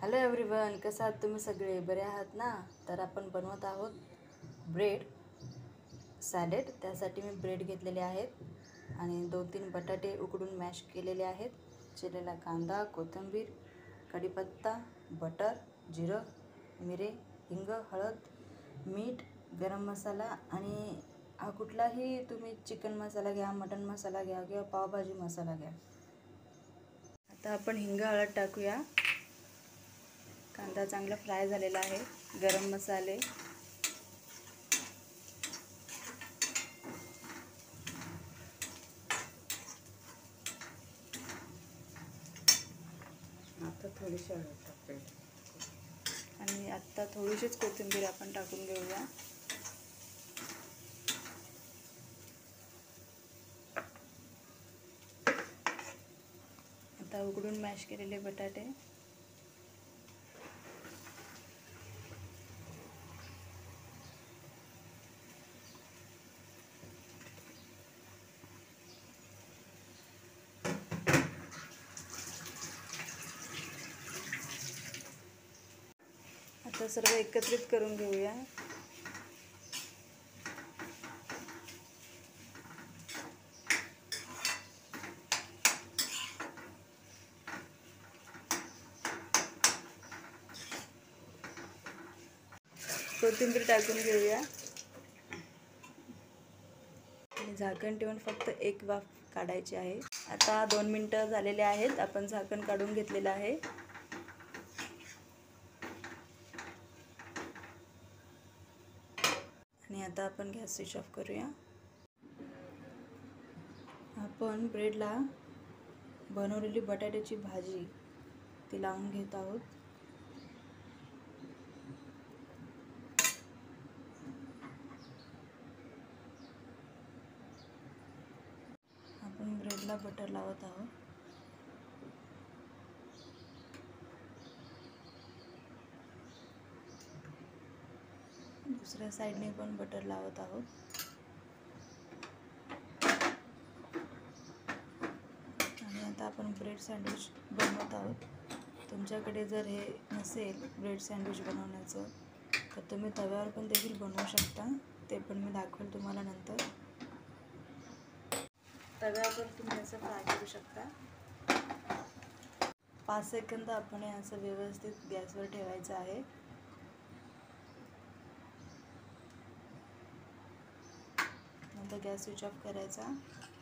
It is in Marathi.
हॅलो एव्हरीवन, कसं आहात तुम्ही सगळे? बरे आहात ना? तर आपण बनवत आहोत ब्रेड सॅलेड. त्यासाठी मी ब्रेड घेतलेले आहेत आणि 2-3 बटाटे उकडून मॅश केलेले आहेत, चिरलेला कांदा, कोथिंबीर, कढीपत्ता, बटर, जिरं, मिरे, हिंग, हळद, मीठ, गरम मसाला आणि हा कुठलाही तुम्ही चिकन मसाला घ्या, मटन मसाला घ्या किंवा पावभाजी मसाला घ्या. आता आपण हिंग, हळद टाकूया. कांदा चांगला फ्राय झालेला आहे. गरम मसाले, आता थोडीशी हळद टाकते आणि आता थोडीशीच कोथिंबीर आपण टाकून घेऊया. आता उकडून मॅश केलेले बटाटे, आता सर्व एकत्रित करून घेऊया. कोथिंबीर टाकून घेऊया आणि झाकण ठेवून फक्त एक वाफ काढायची आहे. आता 2 मिनिटं झालेले आहेत. आपण झाकण काढून घेतलेलं आहे. आणि आता आपण गॅस स्विच ऑफ करूया. आपण ब्रेडला बनवलेली बटाट्याची भाजी ती लावून घेत आहोत. आपण ब्रेडला बटर लावत आहोत. दुसऱ्या साईडने पण बटर लावत आहोत. आणि आता आपण ब्रेड सँडविच बनवत आहोत. तुमच्याकडे जर हे नसेल ब्रेड सँडविच बनवण्याचं तर तुम्ही तव्यावर पण देखील बनवू शकता. ते पण मी दाखवेल तुम्हाला नंतर. तव्यावर तुम्ही असं फ्राय करू शकता. 5 सेकंद आपण हे असं व्यवस्थित गॅसवर ठेवायचं आहे. नंतर गॅस स्विच ऑफ करायचा.